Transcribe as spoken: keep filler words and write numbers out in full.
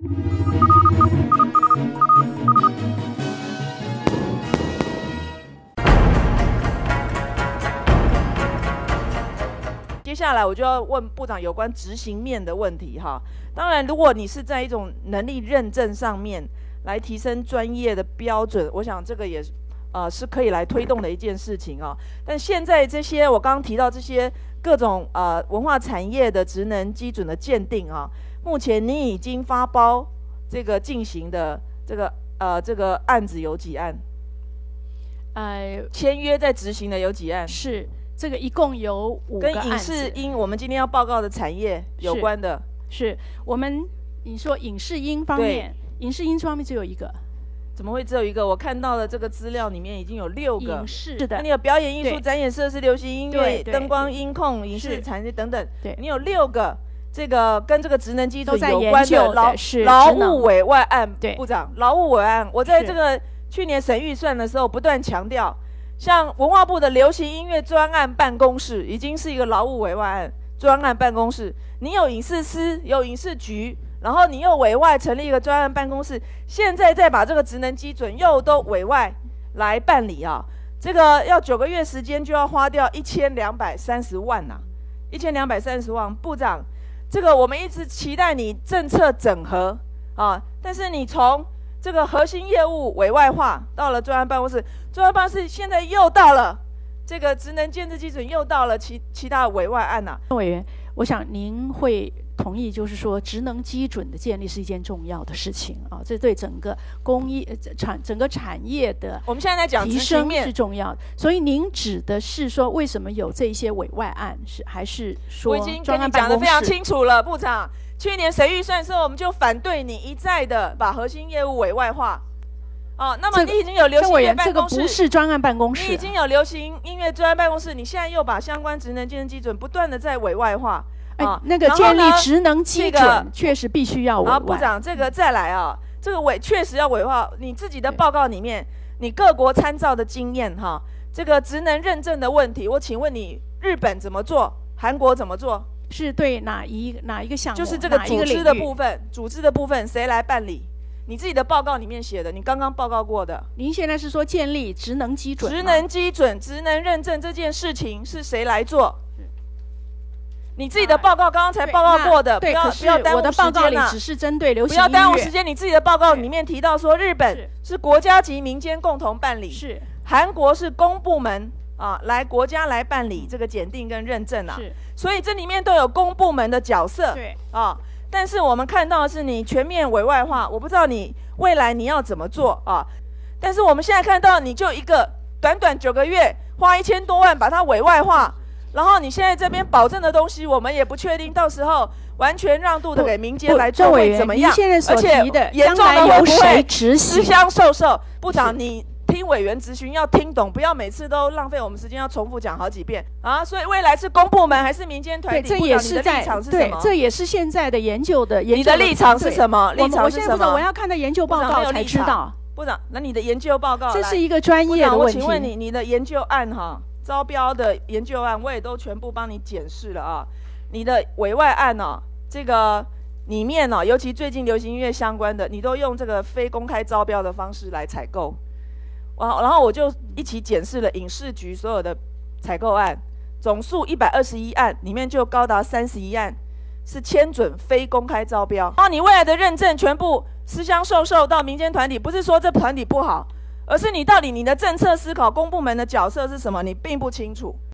接下来我就要问部长有关执行面的问题哈。当然，如果你是在一种能力认证上面来提升专业的标准，我想这个也呃是可以来推动的一件事情啊。但现在这些我刚刚提到这些各种呃文化产业的职能基准的鉴定啊，目前你已经发包这个进行的这个呃这个案子有几案？呃，签约在执行的有几案？ 是。这个一共有五个案子， 跟影视音我们今天要报告的产业有关的。 是，是我们你说影视音方面，影视音方面只有一个， 怎么会只有一个？我看到的这个资料里面已经有六个。 影视是的， 那你有表演艺术、展演设施、流行音乐、灯光、音控、影视产业等等， 对， 你有六个这个跟这个职能基准有关的劳是劳务委外案。 对， 部长，劳务委案，我在这个去年审预算的时候不断强调。像文化部的流行音乐专案办公室已经是一个劳务委外案专案办公室，你有影视司，有影视局，然后你又委外成立一个专案办公室，现在再把这个职能基准又都委外来办理啊，这个要九个月时间就要花掉一千两百三十万呐、啊，一千两百三十万，部长，这个我们一直期待你政策整合啊，但是你从这个核心业务委外化到了专案办公室，专案办公室现在又到了这个职能建制基准，又到了其其他的委外案呐、 啊。委员，我想您会同意，就是说职能基准的建立是一件重要的事情啊，这对整个工业产整个产业的我们现在在讲提升是重要的。所以您指的是说，为什么有这些委外案，是还是说我已经跟你讲得非常清楚了，部长。去年审预算的时候，我们就反对你一再的把核心业务委外化。哦，那么你已经有流行音乐办公室， 这个不是专案办公室， 你已经有流行音乐专案办公室，你现在又把相关职能建设基准不断的在委外化。 啊，那个建立职能基准确实必须要委外。 啊，部长，这个再来啊，这个委确实要委化。你自己的报告里面，你各国参照的经验哈，这个职能认证的问题，我请问你，日本怎么做？韩国怎么做？ 是对哪一哪一个项目？ 就是这个组织的部分，组织的部分谁来办理？你自己的报告里面写的，你刚刚报告过的。 您现在是说建立职能基准？ 职能基准、职能认证这件事情是谁来做？你自己的报告刚刚才报告过的，不要不要耽误时间啊！ 我的报告里只是针对流行音乐， 不要耽误时间。你自己的报告里面提到说，日本是国家级民间共同办理， 是韩国是公部门啊来国家来办理这个检定跟认证啊， 是， 所以这里面都有公部门的角色， 对啊。但是我们看到的是你全面委外化，我不知道你未来你要怎么做啊？但是我们现在看到你就一个短短九个月花一千多万把它委外化。然后你现在这边保证的东西，我们也不确定，到时候完全让渡的给民间来做会怎么样？ 而且严重的会不会私相授受？部长，你听委员质询要听懂，不要每次都浪费我们时间，要重复讲好几遍啊！所以未来是公部门还是民间团体？ 这也是在对，这也是现在的研究的研究。 你的立场是什么？立场是什么？ 我要看到研究报告才知道。 部长，那你的研究报告， 这是一个专业的问题。 我请问你，你的研究案哈？招标的研究案我也都全部帮你检视了啊，你的委外案呢、啊，这个里面呢、啊，尤其最近流行音乐相关的，你都用这个非公开招标的方式来采购，哇，然后我就一起检视了影视局所有的采购案，总数一百二十一案，里面就高达三十一案是签准非公开招标，然后你未来的认证全部私相授受到民间团体，不是说这团体不好。而是你到底你的政策思考，公部门的角色是什么？你并不清楚。